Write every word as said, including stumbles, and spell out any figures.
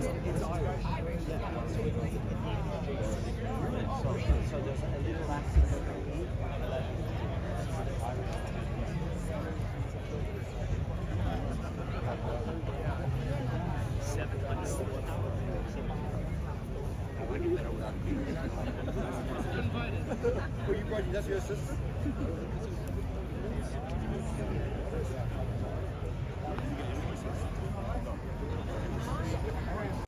It's Irish. So, so there's a little accent. Seven hundred. I like it better without you. Well, you brought, that's your sister?